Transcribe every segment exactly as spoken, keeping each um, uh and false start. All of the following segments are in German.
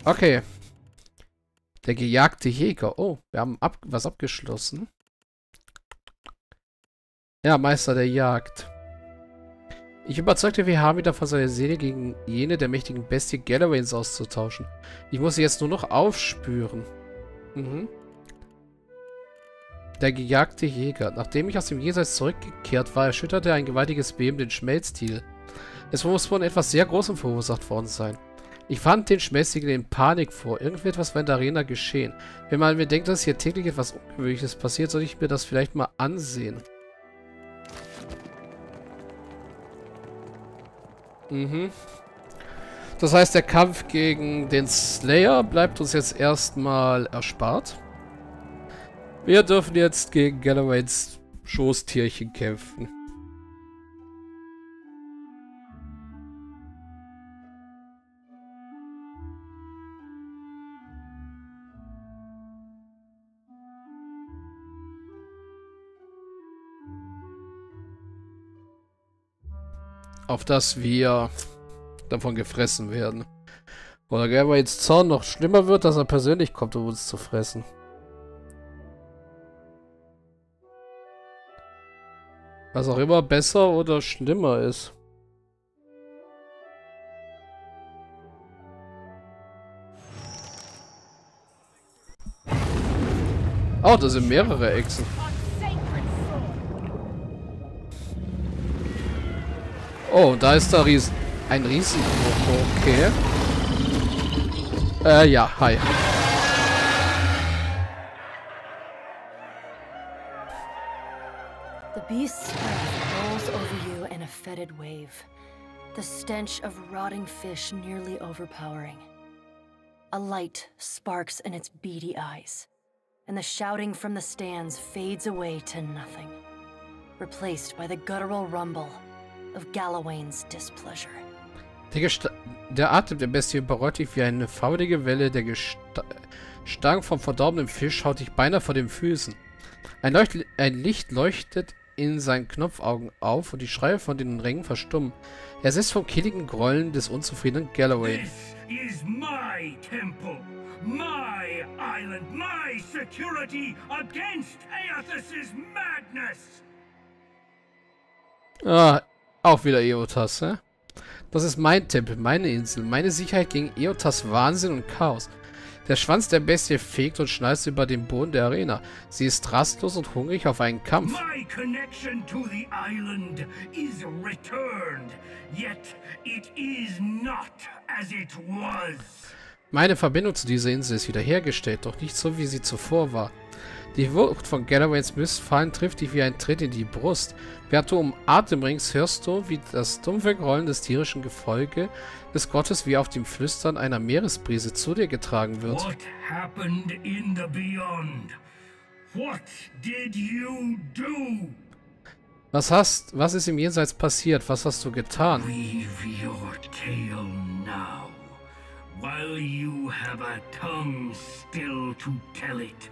Okay. Der gejagte Jäger. Oh, wir haben ab was abgeschlossen. Ja, Meister der Jagd. Ich überzeugte W H wieder von seiner Seele gegen jene der mächtigen Bestie Gallowayns auszutauschen. Ich muss sie jetzt nur noch aufspüren. Mhm. Der gejagte Jäger. Nachdem ich aus dem Jenseits zurückgekehrt war, erschütterte ein gewaltiges Beben den Schmelztiegel. Es muss von etwas sehr Großem verursacht worden sein. Ich fand den Schmelztiegel in Panik vor. Irgendetwas war in der Arena geschehen. Wenn man mir denkt, dass hier täglich etwas Ungewöhnliches passiert, soll ich mir das vielleicht mal ansehen. Mhm. Das heißt, der Kampf gegen den Slayer bleibt uns jetzt erstmal erspart. Wir dürfen jetzt gegen Galloways Schoßtierchen kämpfen. Auf dass wir davon gefressen werden. Oder Galloways Zorn noch schlimmer wird, dass er persönlich kommt, um uns zu fressen. Was auch immer besser oder schlimmer ist. Oh, das sind mehrere Echsen. Oh, da ist da Riesen. Ein Riesen. Okay. Äh, ja, hi. The beast's breath rolls over you in a fetid wave. The stench of rotting fish nearly overpowering. A light sparks in its beady eyes, and the shouting from the stands fades away to nothing, replaced by the guttural rumble of Galloway's displeasure. Der, Gesta der Atem der Bestie überrollt dich wie eine faulige Welle. Der Gesta Gestank vom verdorbenen Fisch haut dich beinahe vor den Füßen. Ein, Leucht ein Licht leuchtet in seinen Knopfaugen auf und die Schreie von den Rängen verstummen. Er sitzt vom kehligen Grollen des unzufriedenen Galloway. This is my temple, my island, my security against Eothas' madness. Ah, auch wieder Eothas, hä? Das ist mein Tempel, meine Insel, meine Sicherheit gegen Eothas' Wahnsinn und Chaos. Der Schwanz der Bestie fegt und schnalzt über den Boden der Arena. Sie ist rastlos und hungrig auf einen Kampf. My connection to the island is returned, yet it is not as it was. Meine Verbindung zu dieser Insel ist wiederhergestellt, doch nicht so, wie sie zuvor war. Die Wucht von Galloways Mistfallen trifft dich wie ein Tritt in die Brust. Während du um Atem ringst, hörst du, wie das dumpfe Grollen des tierischen Gefolge des Gottes wie auf dem Flüstern einer Meeresbrise zu dir getragen wird. What happened in the beyond? What did you do? Was hast, was ist im Jenseits passiert? Was hast du getan? Weave your tale now, while you have a tongue still to tell it.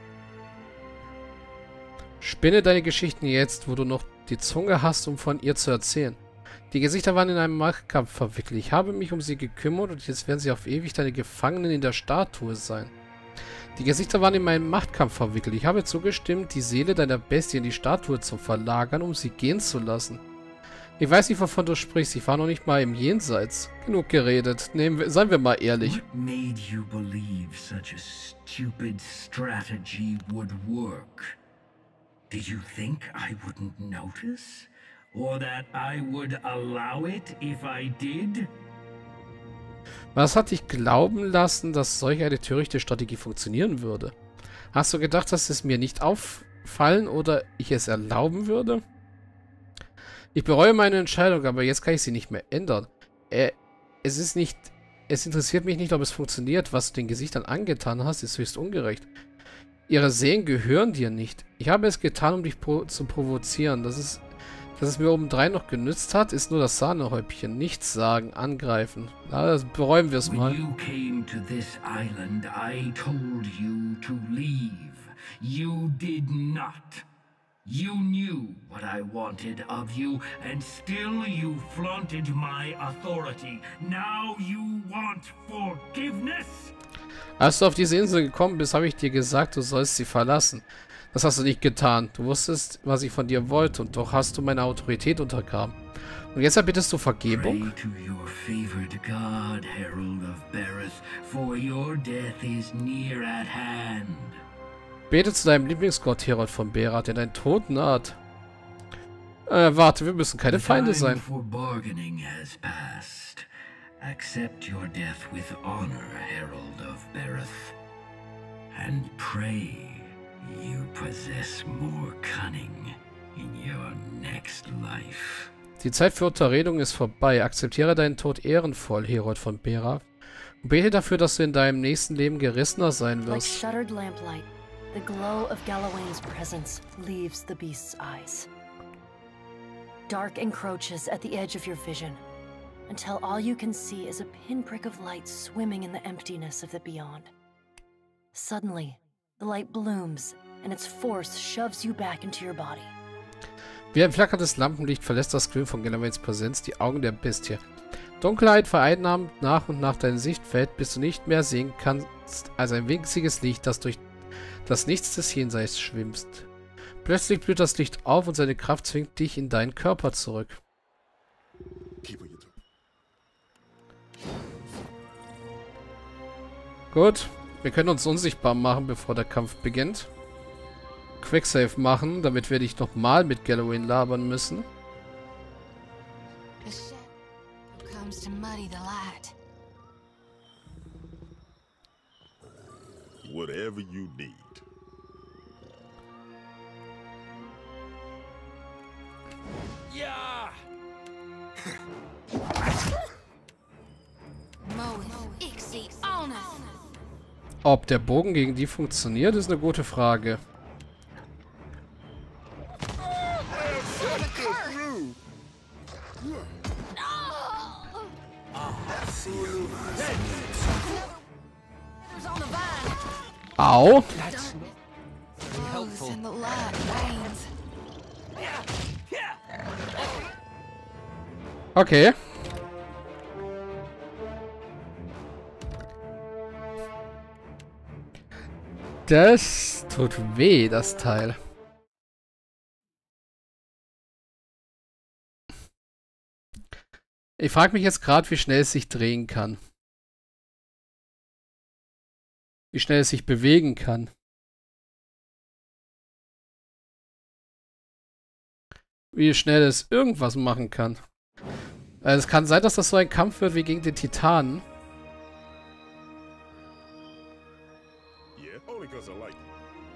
Spinne deine Geschichten jetzt, wo du noch die Zunge hast, um von ihr zu erzählen. Die Gesichter waren in einem Machtkampf verwickelt. Ich habe mich um sie gekümmert und jetzt werden sie auf ewig deine Gefangenen in der Statue sein. Die Gesichter waren in meinem Machtkampf verwickelt. Ich habe zugestimmt, die Seele deiner Bestie in die Statue zu verlagern, um sie gehen zu lassen. Ich weiß nicht, wovon du sprichst. Ich war noch nicht mal im Jenseits. Genug geredet. Nehmen wir, seien wir mal ehrlich. What made you believe such a stupid strategy would work? Did you think I wouldn't notice? Or that I would allow it if I did? Was hat dich glauben lassen, dass solch eine törichte Strategie funktionieren würde? Hast du gedacht, dass es mir nicht auffallen oder ich es erlauben würde? Ich bereue meine Entscheidung, aber jetzt kann ich sie nicht mehr ändern. Äh, es ist nicht... Es interessiert mich nicht, ob es funktioniert. Was du den Gesichtern angetan hast, ist höchst ungerecht. Ihre Seelen gehören dir nicht. Ich habe es getan, um dich pro zu provozieren. Das ist... Dass es mir obendrein noch genützt hat, ist nur das Sahnehäubchen. Nichts sagen, angreifen. Na, das bereuen wir es mal. When you came to this island, I told you to leave. You did not. You knew what I wanted of you, and still you flaunted my authority. Now you want forgiveness? Als du auf diese Insel gekommen bist, habe ich dir gesagt, du sollst sie verlassen. Das hast du nicht getan. Du wusstest, was ich von dir wollte, und doch hast du meine Autorität untergraben. Und jetzt erbittest du Vergebung? Pray to your favored god, Herald of Bereth, for your death is near at hand. Bete zu deinem Lieblingsgott Herold von Berath, der deinen Tod naht. Äh, warte, wir müssen keine Feinde sein. For bargaining has passed. Accept your death with honor, Herald of Bereth. And pray you possess more cunning in your next life. Die Zeit für Unterredung ist vorbei. Akzeptiere deinen Tod ehrenvoll, Herold von Berath. Und bete dafür, dass du in deinem nächsten Leben gerissener sein Like wirst. shuttered lamplight, the glow of Galawain's presence leaves the beast's eyes. Dark encroaches at the edge of your vision, until all you can see is a pinprick of light swimming in the emptiness of the beyond. Suddenly, the light blooms, and its force shoves you back into your body. Wie ein flackerndes Lampenlicht verlässt das Glühen von Galawains Präsenz die Augen der Bestie. Dunkelheit vereinnahmt nach und nach dein Sichtfeld, bis du nicht mehr sehen kannst als ein winziges Licht, das durch das Nichts des Jenseits schwimmt. Plötzlich blüht das Licht auf und seine Kraft zwingt dich in deinen Körper zurück. Gut, wir können uns unsichtbar machen, bevor der Kampf beginnt. Quicksave machen, damit wir nicht nochmal mit Galawain labern müssen. Whatever you need. Yeah. Ob der Bogen gegen die funktioniert, ist eine gute Frage. Au. Okay. Das tut weh, das Teil. Ich frage mich jetzt gerade, wie schnell es sich drehen kann. Wie schnell es sich bewegen kann. Wie schnell es irgendwas machen kann. Also es kann sein, dass das so ein Kampf wird wie gegen den Titanen. Yeah, only 'cause I like you.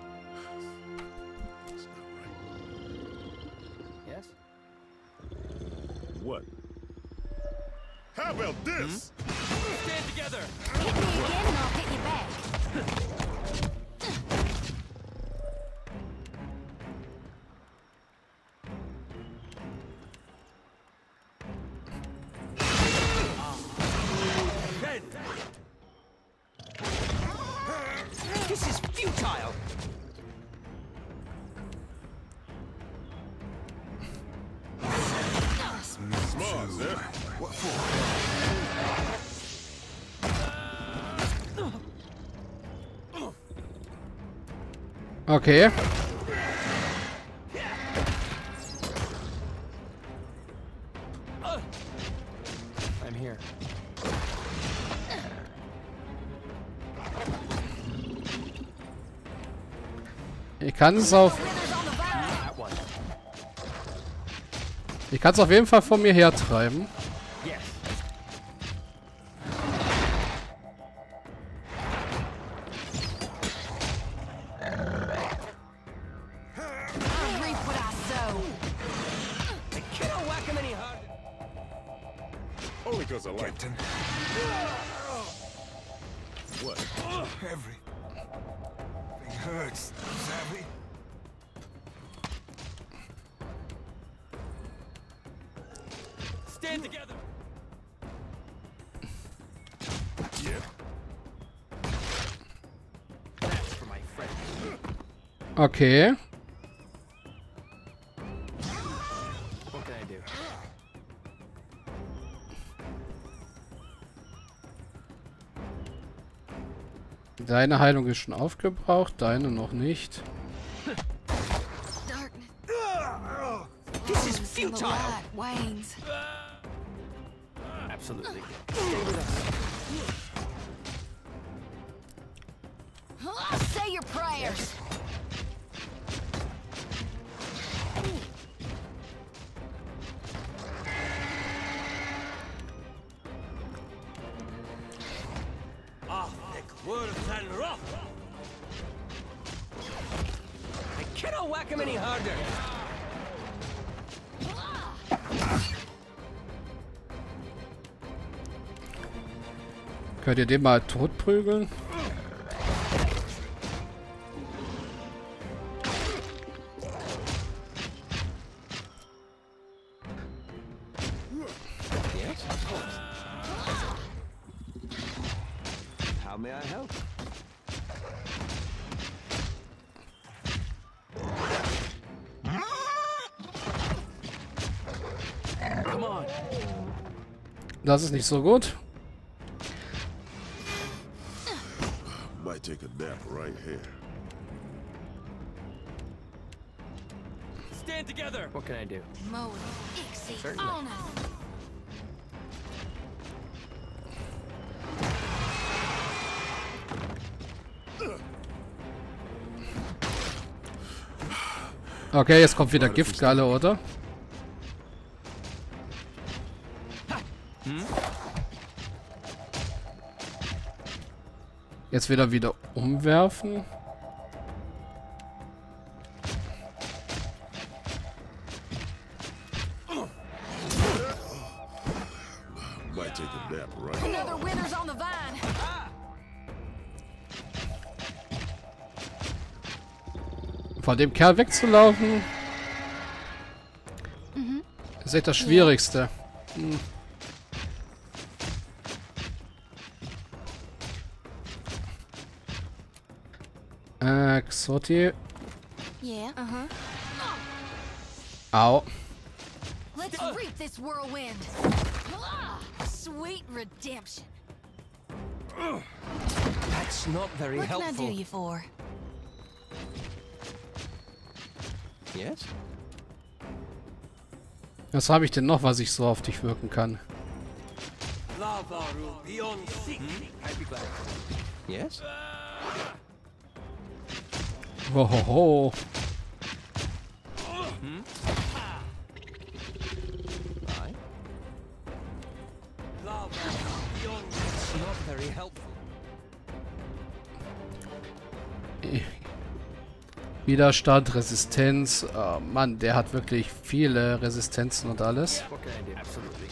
Yes? What? How about this? Stand together. Hit me again and I'll hit you back. This is futile. Smart, sir. What for? Okay. I'm here. Ich kann es auf... That one. Ich kann es auf jeden Fall von mir hertreiben. Yes. I'll reap what I sow. I can't whack him any harder. Only 'cause I like you. What? Everything hurts, Savvy. Stand together. Yeah. That's for my friend. Okay. Deine Heilung ist schon aufgebraucht, deine noch nicht. Darkness. This is And the futile. light wanes. Absolutely. Stay with us. Say your prayers. I cannot whack him any harder. Könnt ihr den mal totprügeln? Yes, of course. How may I help? Come on. Das ist nicht so gut. Might take a nap right here. Stand together. What can I do? Moe, Ixie, Certainly. on us. Okay, jetzt kommt wieder Giftgalle, oder? Jetzt wieder wieder umwerfen. Might take a nap right Another winner's on the vine. Von dem Kerl wegzulaufen, ist echt das Schwierigste. Hm. Äh, Xoti. Yeah. Uh-huh. Au. Let's reap this whirlwind. Ah, sweet redemption. That's not very What can I helpful. do you for? Yes? Was habe ich denn noch, was ich so auf dich wirken kann? I'd be glad. Yes? Hohoho. Aye. It's not very helpful. Widerstand, Resistenz. Oh Mann, der hat wirklich viele Resistenzen und alles. What can I do? Absolutely.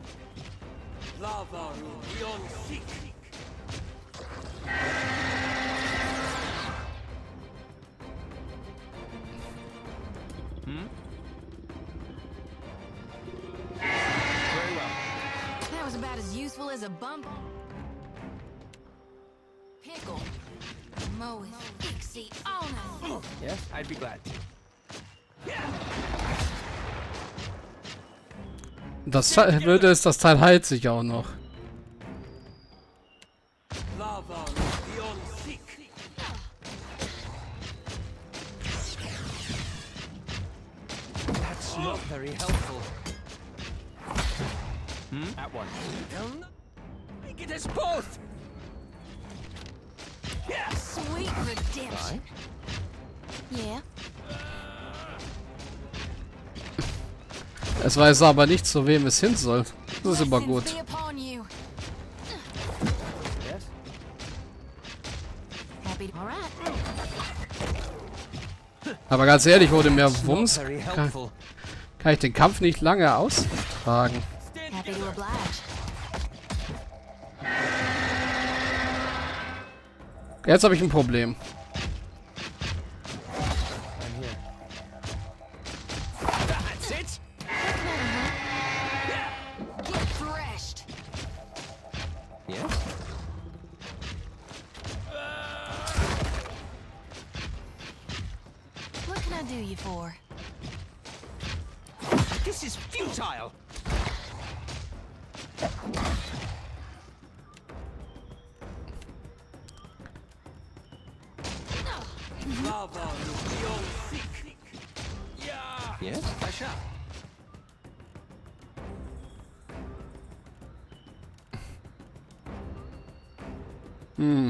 Very well. That was about as useful as a bump. Pickle. Moe, Ixie, on us. Yes, I'd be glad to. Das Teil- Blöde ist, das Teil heilt sich auch noch. That's not very helpful. Hmm? At one. I get us both. Sweet redemption. Yeah. Es weiß aber nicht, zu wem es hin soll. Das ist immer Blessings gut. be upon you. Yes? Happy. All right. Aber ganz ehrlich, ohne mehr Not Wumms very kann, helpful. kann ich den Kampf nicht lange austragen. Happy to oblige. Jetzt habe ich ein Problem. I'm here. That's it. Get threshed. Yes? What can I do you for? This is futile. Yes, I shall. Hm.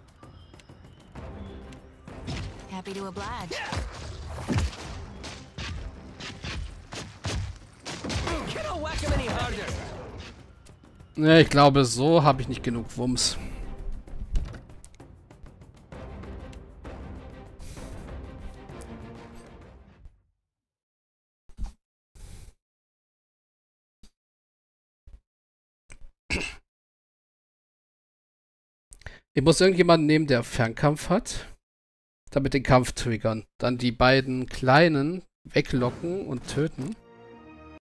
Happy to oblige. Cannot whack him any harder. Ne, ich glaube, so habe ich nicht genug Wumms. Ich muss irgendjemanden nehmen, der Fernkampf hat. Damit den Kampf triggern. Dann die beiden Kleinen weglocken und töten.